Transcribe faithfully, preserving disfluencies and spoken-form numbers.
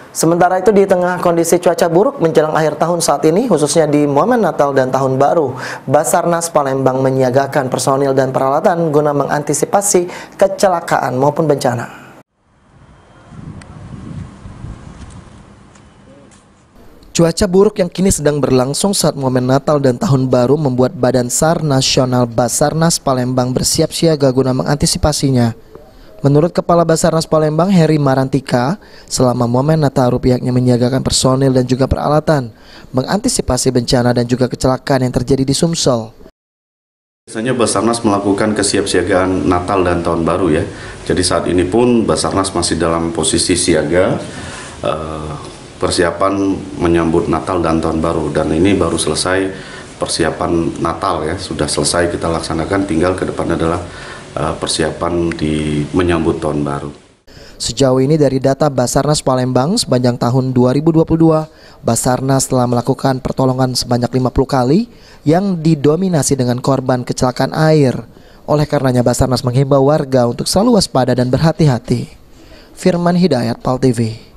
Sementara itu di tengah kondisi cuaca buruk menjelang akhir tahun saat ini, khususnya di momen Natal dan Tahun Baru, Basarnas Palembang menyiagakan personil dan peralatan guna mengantisipasi kecelakaan maupun bencana. Cuaca buruk yang kini sedang berlangsung saat momen Natal dan Tahun Baru membuat Badan SAR Nasional Basarnas Palembang bersiap siaga guna mengantisipasinya. Menurut Kepala Basarnas Palembang Heri Marantika, selama momen Nataru pihaknya menyiagakan personil dan juga peralatan mengantisipasi bencana dan juga kecelakaan yang terjadi di Sumsel. Biasanya Basarnas melakukan kesiapsiagaan Natal dan Tahun Baru ya. Jadi saat ini pun Basarnas masih dalam posisi siaga, eh, persiapan menyambut Natal dan Tahun Baru, dan ini baru selesai persiapan Natal ya, sudah selesai kita laksanakan, tinggal ke depan adalah persiapan di menyambut Tahun Baru. Sejauh ini dari data Basarnas Palembang sepanjang tahun dua ribu dua puluh dua, Basarnas telah melakukan pertolongan sebanyak lima puluh kali yang didominasi dengan korban kecelakaan air. Oleh karenanya Basarnas menghimbau warga untuk selalu waspada dan berhati-hati. Firman Hidayat, Pal T V.